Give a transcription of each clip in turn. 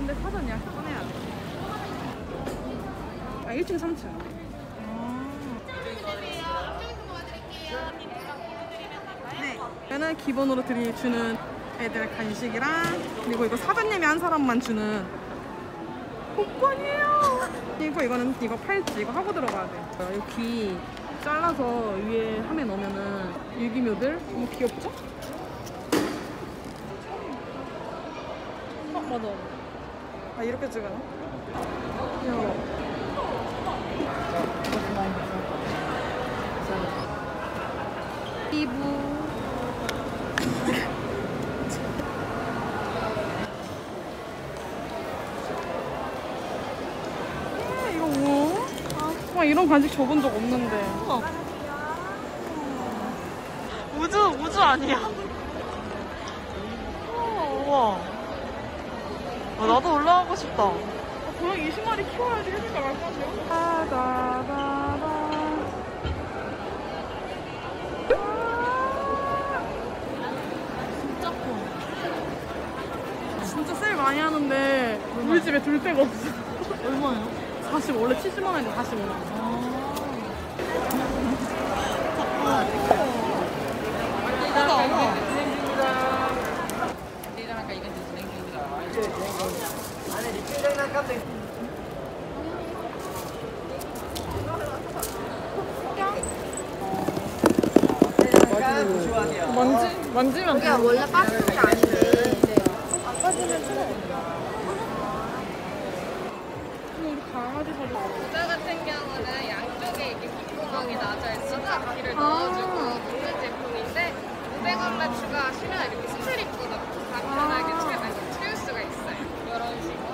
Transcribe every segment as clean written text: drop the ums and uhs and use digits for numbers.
근데 사전 예약 꺼내야 돼. 아, 1층 3층. 네. 얘는 기본으로 주는 애들 간식이랑, 그리고 이거 사전 예매한 사람만 주는 복권이에요. 그리고 이거는 이거 팔찌, 이거 하고 들어가야 돼. 여기 잘라서 위에 함에 넣으면은 유기묘들. 너무 귀엽죠? 맞아. 아, 이렇게 찍어요? 귀여워. 이부. 이거 뭐? 와, 이런 간식 줘본 적 없는데. 우주 아니야? 우와. 나도 올라가고 싶다. 고양이 20마리 키워야지 해줄까 말까지요? 다다다다. 진짜 커. 진짜 세일 많이 하는데 우리 집에 둘 데가 없어. 얼마예요? 40, 원래 70만 원인데 45만 원. 만지면 이게 원래 빠지는 게 아닌데 안 빠지면 우리 강아지 사료. 모자 같은 경우는 양쪽에 이렇게 귓구멍이 나져 있어서 바퀴를 넣어주고 묶는 제품인데 500원만 추가하시면 이렇게 스트립도 넣고 간편하게 채울 수가 있어요. 이런 식으로.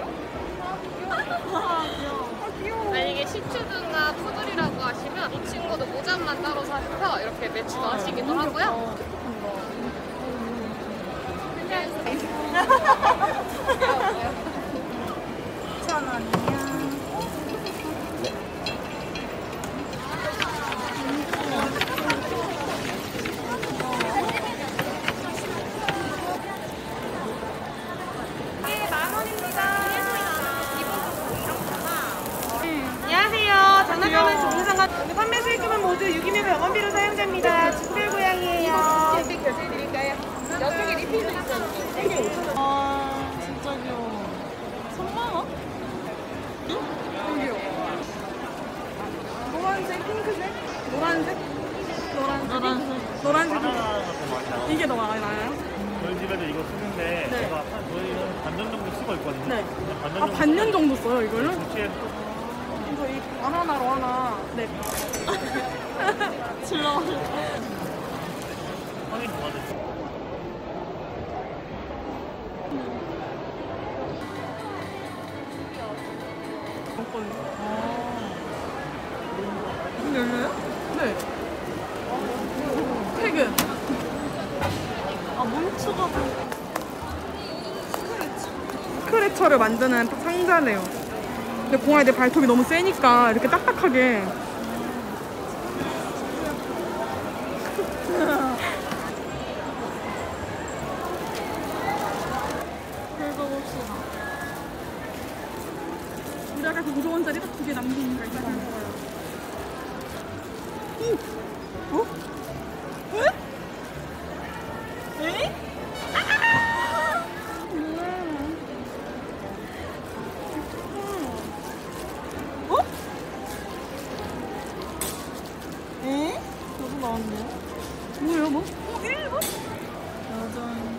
만약에 시추드나 푸들이라고 하시면 이 친구도 모자만 따로 사셔서 이렇게 매치도 하시기도 하고요. 2,000원이요. 안녕하세요. 장난감은 종류상관 판매 수익금은 모두 유기묘 병원비로 사용됩니다. 주별 고양이에요. 결제해드릴까요? 옆쪽에 리필도 있어요. 3개 5,000원. 아, 진짜 귀여워. 3만 원? 귀여워. 노란색, 핑크색, 노란색, 노란색. 이게 더 많이 나요? 저희 집에도 이거 쓰는데 네. 제가 저희는 반년 정도 쓰고 있거든요. 네. 반년 아, 정도 반년 정도 써요, 이거를? 교체해서 그래서 이 바나나로 하나. 네. 즐거워. 확인 도와드릴게요. 문 열려요? 네. 퇴근. 아, 뭉쳐가 스크래처를 만드는 상자네요. 근데 고양이들 발톱이 너무 세니까 이렇게 딱딱하게. 긁어봅시다. 우리 아까 그 500원짜리 딱 2개 남긴 거 있잖아요. 어? 왜? 에? 어? 에? 저도 나왔네요. 뭐예요, 뭐? 1번? 여전.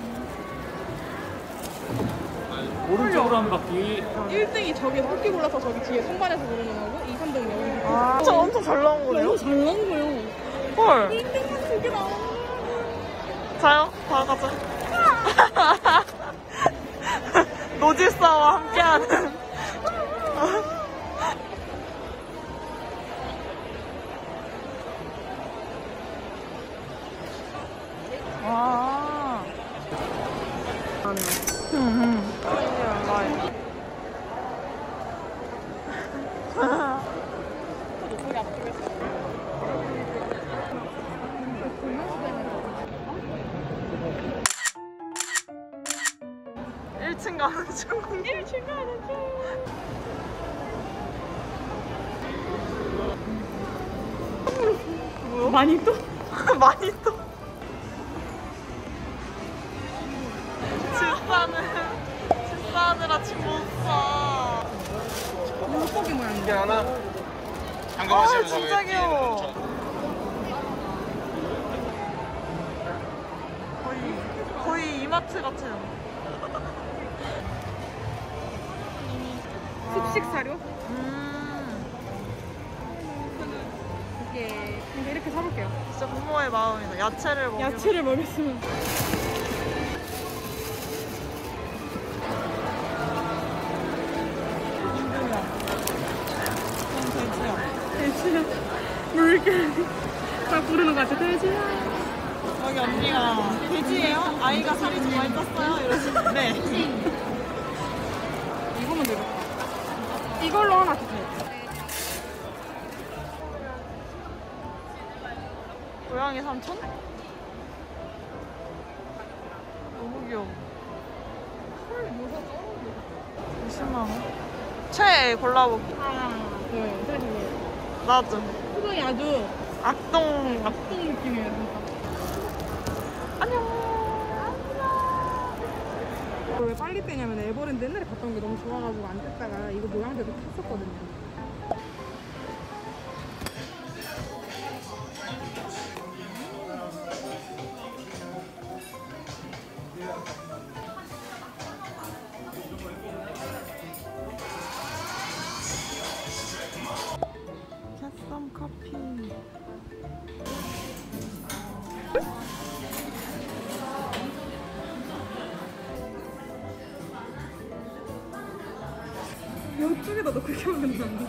오른쪽으로 한 바퀴. 1등이 저기에서 바퀴 골라서 저기 뒤에 선반에서 고르는 거고 2, 3등 여기. 아, 저 엄청 잘 나온 거네요? 너무 잘 나온 거예요. 헐. 1등은 2개 나온 거예요. 자요? 다 가자. 노집사와 함께하는. 와. 1층 가는 중. 1층 가는 중. 뭐야? 많이 또? 많이 또. 집사느라 집 못 사. 물고기 모양이야. 이게 하나 아 잠깐만 진짜 귀여워. 거의 이마트 같아요. 습식 사료? 이렇게 사볼게요. 진짜 부모의 마음이다. 야채를 먹으면. 야채를 먹였으면. 돼지야. 물개. 딱 부르는 것 같아. 돼지야. 여기 언니가 돼지예요? 아이가 살이 좀 많이 쪘어요? 이러시는데. 네. 이거면 되겠다. 이걸로 하나 주세요. 고양이 삼촌? 너무 귀여워. 헐, 뭐가 쩔어? 20만원? 최애 골라보기. 하나, 둘, 셋. 나도. 표정이 아주 악동. 악동 느낌이에요, 진짜. 안녕. 왜 빨리 떼냐면 에버랜드 옛날에 봤던 게 너무 좋아가지고 안 뗐다가 이거 모양대로 탔었거든요. 캣썸 커피. 이쪽에다 넣고 이렇게 하면 된다는데?